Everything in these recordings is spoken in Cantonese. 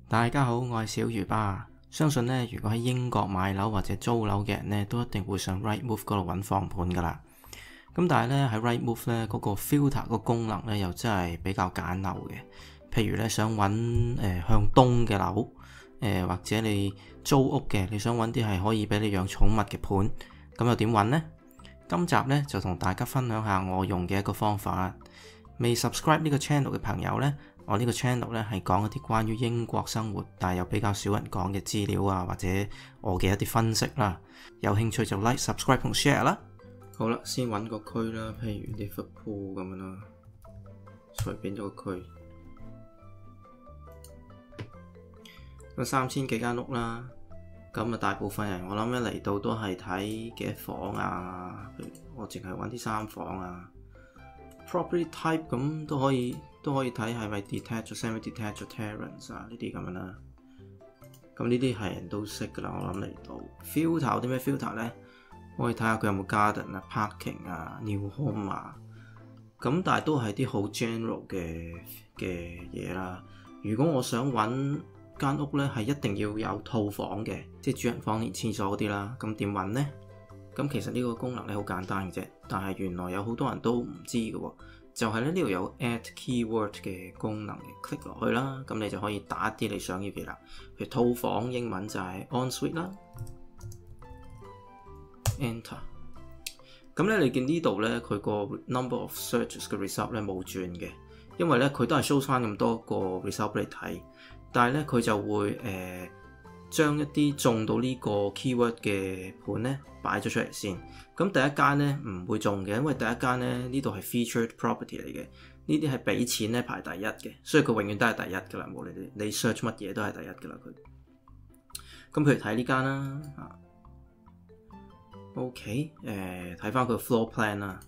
大家好，我係小魚巴。相信呢，如果喺英國買樓或者租樓嘅人呢，都一定會上 Rightmove 嗰度揾房盤噶啦。咁但係呢，喺 Rightmove 呢嗰個 filter 個功能呢，又真係比較簡陋嘅。譬如呢，想揾向東嘅樓，或者你租屋嘅，你想揾啲係可以俾你養寵物嘅盤，咁又點揾呢？今集呢，就同大家分享下我用嘅一個方法。未 subscribe 呢個 channel 嘅朋友呢，我呢個 channel 呢係講一啲關於英國生活，但係又比較少人講嘅資料啊，或者我嘅一啲分析啦。有興趣就 like、subscribe 同 share 啦。好啦，先揾個區啦，譬如 Liverpool 咁樣啦，隨便咗個區。咁3000幾間屋啦，咁啊大部分人我諗一嚟到都係睇幾多房啊，譬如我淨係揾啲3房啊。Property type 咁都可以睇係咪 detached、semi-detached、terrace 啊呢啲咁樣啦。咁呢啲係人都識噶啦，我諗嚟到 filter 有啲咩 filter 呢？可以睇下佢有冇 garden 啊、parking 啊、new home 啊。咁但係都係啲好 general 嘅嘢啦。如果我想揾間屋呢，係一定要有套房嘅，即係主人房連廁所嗰啲啦。咁點揾呢？咁其實呢個功能咧好簡單嘅啫，但係原來有好多人都唔知嘅喎，就係咧呢度有 add keyword 嘅功能嘅 ，click 落去啦，咁你就可以打啲你想要嘅啦。譬如套房英文就係 ensuite 啦 ，enter。咁咧你見呢度咧佢個 number of searches 嘅 result 咧冇轉嘅，因為咧佢都係 show 翻咁多個 result 俾你睇，但係咧佢就會將一啲中到呢個 keyword 嘅盤咧擺咗出嚟先。咁第一間咧唔會中嘅，因為第一間咧呢度係 featured property 嚟嘅，呢啲係俾錢咧排第一嘅，所以佢永遠都係第一噶啦，無論你 search 乜嘢都係第一噶啦佢。咁譬如睇呢間啦，OK， 睇翻佢 floor plan 啦。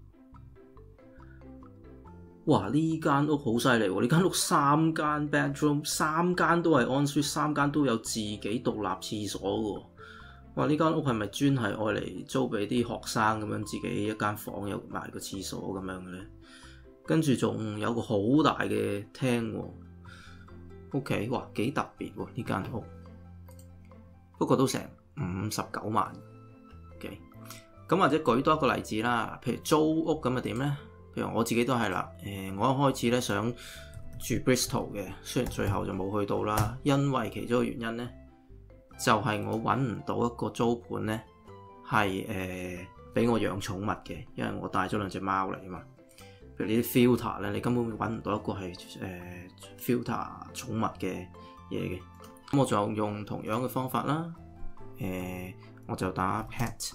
哇！呢間屋好犀利喎！呢間屋3間 bedroom， 3間都係 ensuite， 3間都有自己獨立廁所嘅喎。哇！呢間屋係咪專係愛嚟租俾啲學生咁樣，自己一間房有埋個廁所咁樣嘅咧？跟住仲有個好大嘅廳喎。OK， 哇，幾特別喎呢間屋。不過都成59萬。OK， 咁或者舉多一個例子啦，譬如租屋咁啊點咧？譬如我自己都係啦，我一開始咧想住 Bristol 嘅，雖然最後就冇去到啦，因為其中一個原因咧，就係我揾唔到一個租盤咧，係俾我養寵物嘅，因為我帶咗2隻貓嚟啊嘛。譬如呢啲 filter 咧，你根本揾唔到一個係filter 寵物嘅嘢嘅。咁我就用同樣嘅方法啦，我就打 pet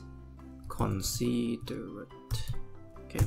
considerate。OK。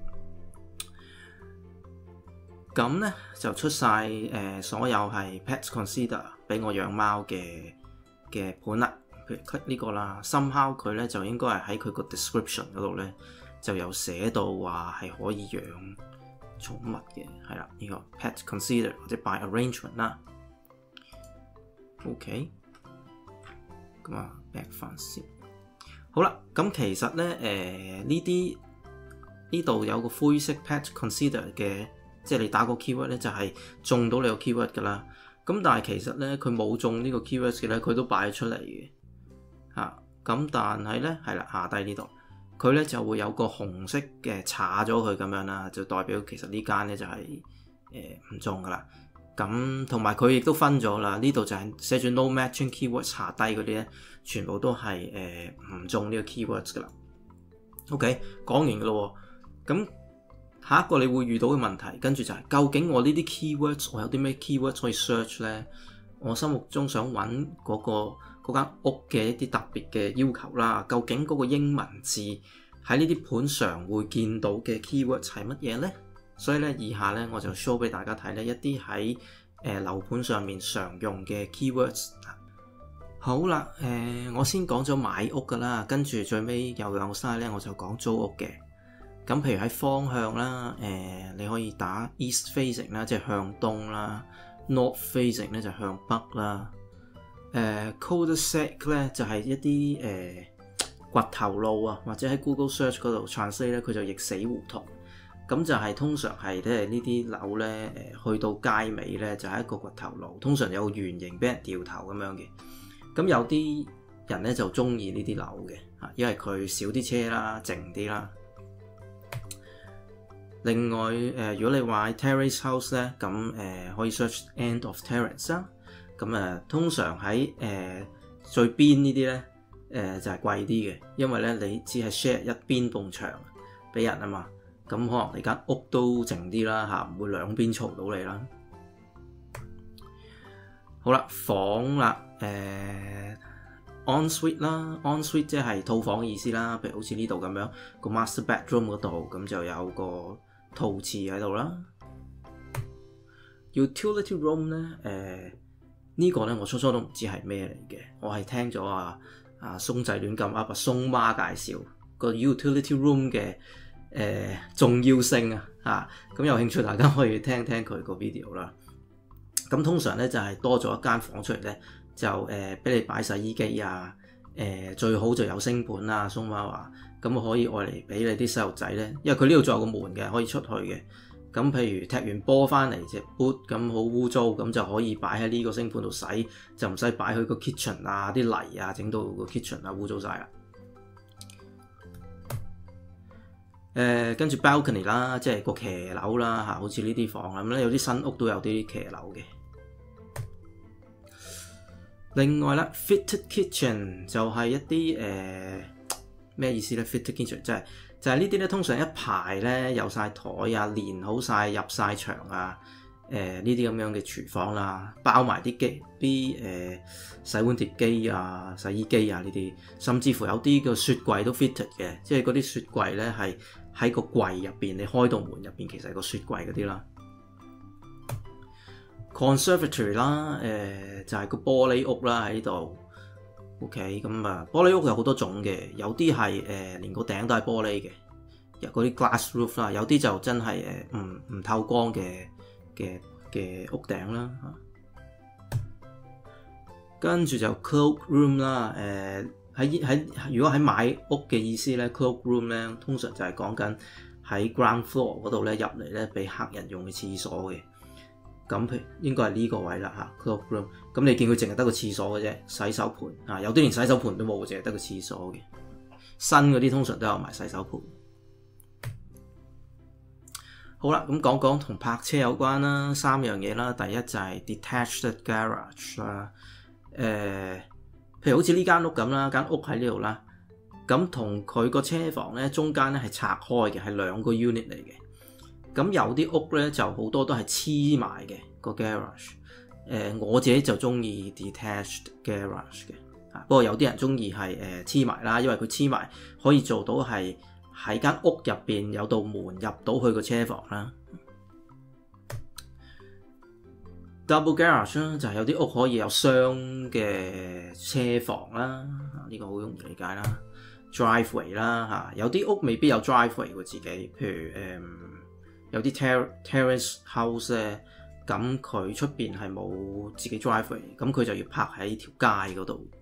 咁咧就出晒所有係 pets consider 俾我養貓嘅盤啦，譬如 click 呢個啦，somehow佢咧就應該係喺佢個 description 嗰度咧就有寫到話係可以養寵物嘅，係啦，呢個 pet consider 或者 by arrangement 啦。OK， 咁啊 back 翻先。好啦，咁其實咧呢度有個灰色 pet consider 嘅。即係你打個 keyword 咧，就係中到你個 keyword 噶啦。咁但係其實咧，佢冇中呢個 keyword 嘅咧，佢都擺出嚟嘅嚇。咁但係咧，係啦，下低呢度，佢咧就會有個紅色嘅叉咗佢咁樣啦，就代表其實呢間咧就係唔中噶啦。咁同埋佢亦都分咗啦，呢度就係寫住 no matching keywords， 下低嗰啲咧全部都係唔中呢個 keywords 噶啦。OK， 講完噶咯喎，咁。下一個你會遇到嘅問題，跟住就係究竟我呢啲 keywords， 我有啲咩 keywords 可以 search 呢？我心目中想揾嗰間屋嘅一啲特別嘅要求啦，究竟嗰個英文字喺呢啲盤常會見到嘅 keywords 係乜嘢呢？所以咧，以下咧我就 show 俾大家睇呢一啲喺樓盤上面常用嘅 keywords。好啦，我先講咗買屋噶啦，跟住最尾又有晒咧，我就講租屋嘅。咁譬如喺方向啦，你可以打 east facing 啦，即係向東啦 ；north facing 咧就向北啦。cul-de-sac 咧就係一啲掘頭路啊，或者喺 Google Search 嗰度 translate 咧，佢就譯死胡同。 咁就係通常係咧呢啲樓咧去到街尾咧就係一個掘頭路，通常有個圓形俾人掉頭咁樣嘅。咁有啲人咧就中意呢啲樓嘅，因為佢少啲車啦，靜啲啦。另外如果你話 terrace house 咧，咁可以 search end of terrace 啦。咁通常喺最邊呢啲咧就係貴啲嘅，因為咧你只係 share 一邊埲牆俾人啊嘛。咁可能你間屋都靜啲啦嚇，唔會兩邊嘈到你啦。好啦，房啦，ensuite 啦 ，ensuite 即係套房嘅意思啦。譬如好似呢度咁樣個 master bedroom 嗰度，咁就有個套廁喺度啦。utility room 咧，呢個咧我初初都唔知係咩嚟嘅，我係聽咗松仔亂咁阿松媽介紹個 utility room 嘅重要性咁有興趣大家可以聽聽佢個 video 啦。咁通常咧就係多咗一間房出嚟咧，就俾你擺洗衣機啊，最好就有升盤啦。松媽話咁可以愛嚟俾你啲細路仔咧，因為佢呢度仲有個門嘅，可以出去嘅。咁譬如踢完波翻嚟隻 boot 咁好污糟，咁就可以擺喺呢個升盤度洗，就唔使擺去個 kitchen 啊，啲泥啊整到個 kitchen 啊污糟晒啦。跟住 balcony 啦，即係個騎樓啦好似呢啲房咁咧，有啲新屋都有啲騎樓嘅。另外啦 fitted kitchen 就係一啲咩意思咧 ？fitted kitchen 就係呢啲咧，通常一排咧有晒台啊，連好晒入晒牆啊，呢啲咁樣嘅廚房啦，包埋啲洗碗碟機啊、洗衣機啊呢啲，甚至乎有啲個雪櫃都 fitted 嘅，即係嗰啲雪櫃咧係喺個櫃入邊，你開到門入邊其實係個雪櫃嗰啲啦。conservatory 啦，就係個玻璃屋啦喺呢度。OK， 咁玻璃屋有好多種嘅，有啲係連個頂都係玻璃嘅，有嗰啲 glass roof 啦，有啲就真係唔透光嘅屋頂啦。跟住就 cloak room 啦，如果喺買屋嘅意思咧 ，cloak room 咧通常就係講緊喺 ground floor 嗰度咧入嚟咧俾客人用嘅廁所嘅。咁譬如應該係呢個位啦 cloak room。咁你見佢淨係得個廁所嘅啫，洗手盤有啲連洗手盤都冇，淨係得個廁所嘅。新嗰啲通常都有埋洗手盤。好啦，咁講講同泊車有關啦，三樣嘢啦。第一就係 detached garage 啦，譬如好似呢間屋咁啦，間屋喺呢度啦，咁同佢個車房咧中間咧係拆開嘅，係兩個 unit 嚟嘅。咁有啲屋咧就好多都係黐埋嘅個 garage， 我自己就中意 detached garage 嘅，不過有啲人中意係黐埋啦，因為佢黐埋可以做到係喺間屋入邊有道門入到去個車房啦。Double garage 啦，就係有啲屋可以有雙嘅車房啦，呢個好容易理解啦。Driveway 啦，有啲屋未必有 driveway 喎自己，譬如有啲 terrace house 咧，咁佢出邊係冇自己 driveway， 咁佢就要泊喺條街嗰度。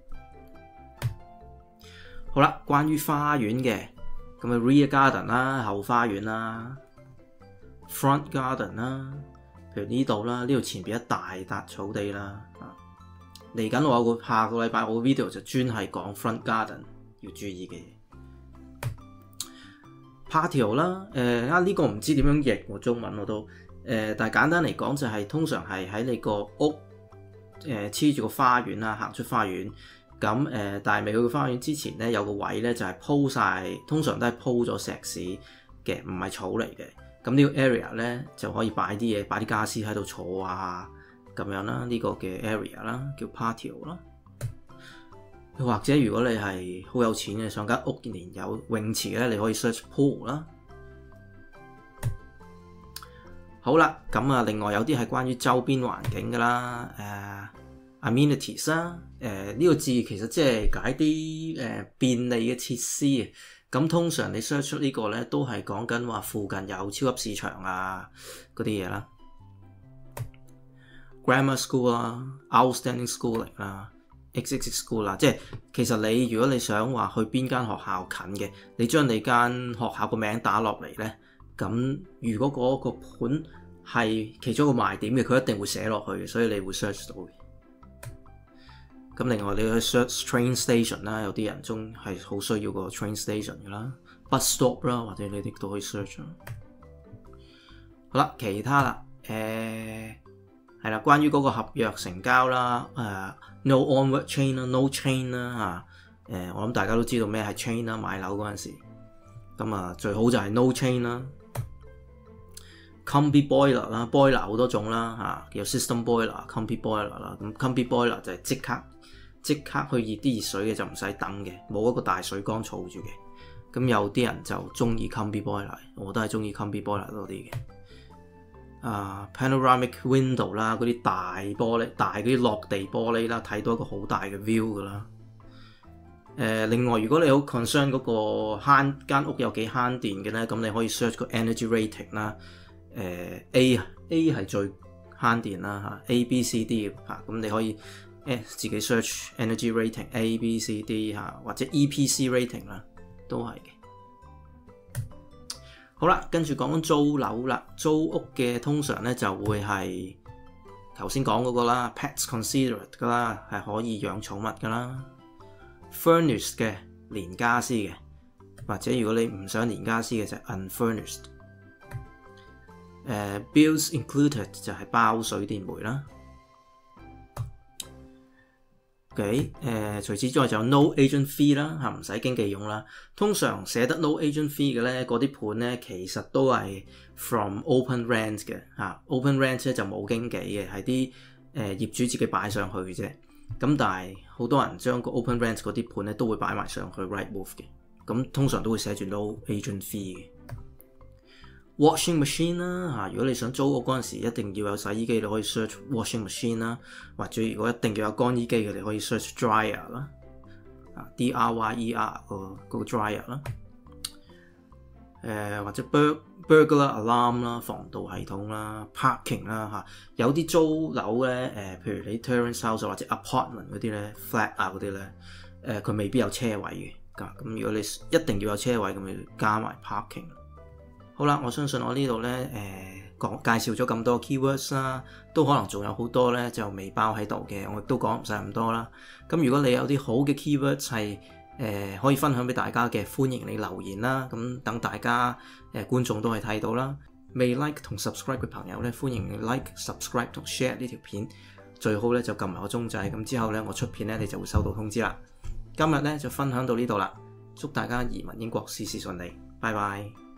好啦，關於花園嘅，咁rear garden 啦，後花園啦 ，front garden 啦，譬如呢度啦，呢度前邊一大笪草地啦。嚟緊我有下個禮拜我個 video 就專係講 front garden 要注意嘅嘢。Patio 啦，呢個唔知點樣譯喎，中文我都，但係簡單嚟講就係通常係喺你個屋黐住個花園啦，行出花園，咁但係未去個花園之前咧，有個位咧就係鋪晒，通常都係鋪咗石屎嘅，唔係草嚟嘅。咁呢個 area 咧就可以擺啲嘢，擺啲家私喺度坐啊咁樣啦，呢個嘅 area 啦叫 patio 啦。或者如果你係好有錢嘅，上間屋連有泳池咧，你可以 search pool 啦。好啦，咁另外有啲係關於周邊環境噶啦，amenities 啦，呢個字其實即係解啲便利嘅設施啊。咁通常你 search 出呢個咧，都係講緊話附近有超級市場啊嗰啲嘢啦。Grammar school 啦 ，outstanding schooling 啦。XXX school 啦，即係其實你如果你想話去邊間學校近嘅，你將你間學校個名打落嚟咧， 咁如果嗰個盤係其中一個賣點嘅，佢一定會寫落去嘅，所以你會 search 到嘅。咁另外你去 search train station 啦，有啲人係好需要個 train station 嘅啦 ，bus stop 啦，或者你哋都可以 search 啦。好啦，其他啦，係啦，關於嗰個合約成交啦，no onward chain 啦 ，no chain 啦嚇，我諗大家都知道咩係 chain 啦，買樓嗰陣時，咁最好就係 no chain 啦。Combi boiler 啦 ，boiler 好多種啦有 system boiler、combi boiler 啦，咁 combi boiler 就係即刻去熱啲熱水嘅，就唔使等嘅，冇一個大水缸儲住嘅。咁有啲人就中意 combi boiler， 我都係中意 combi boiler 多啲嘅。panoramic window 啦，嗰啲大玻璃、大嗰啲落地玻璃啦，睇到一個好大嘅 view 噶啦。另外如果你好 concern 嗰個間屋有幾慳電嘅咧，咁你可以 search 個 energy rating 啦。A 係最慳電啦嚇 ，A、B、C、D 嚇，咁你可以自己 search energy rating A、B、C、D 嚇，或者 EPC rating 啦，都係嘅。好啦，跟住講租樓啦，租屋嘅通常咧就會係頭先講嗰個啦 ，pets considered 噶啦，係可以養寵物噶啦 ，furnished 嘅連家私嘅，或者如果你唔想連家私嘅就係 unfurnished。bills included 就係包水電煤啦。OK，除此之外就有 no agent fee 啦，唔使經紀用啦。通常寫得 no agent fee 嘅咧，嗰啲盤咧其實都係 from open rent 嘅open rent 咧就冇經紀嘅，係啲業主自己擺上去嘅啫。咁但係好多人將個 open rent 嗰啲盤咧都會擺埋上去 Rightmove 嘅，咁通常都會寫住 no agent fee 嘅。washing machine 啦如果你想租屋嗰陣時一定要有洗衣機，你可以 search washing machine 啦，或者如果一定要有乾衣機嘅，你可以 search dryer 啦，dryer 個 dryer 啦，或者 burglar alarm 啦，防盜系統啦 ，parking 啦有啲租樓咧譬如你 terrace house 或者 apartment 嗰啲咧 flat 嗰啲咧佢未必有車位嘅，咁如果你一定要有車位，咁你加埋 parking。好啦，我相信我呢度咧介紹咗咁多 keywords 啦，都可能仲有好多咧就未包喺度嘅，我亦都講唔晒咁多啦。咁如果你有啲好嘅 keywords 係可以分享俾大家嘅，歡迎你留言啦。咁等大家觀眾都係睇到啦。未 like 同 subscribe 嘅朋友咧，歡迎你 like、subscribe 同 share 呢條片。最好咧就撳埋個鐘掣，咁之後咧我出片咧你就會收到通知啦。今日咧就分享到呢度啦，祝大家移民英國事事順利，拜拜。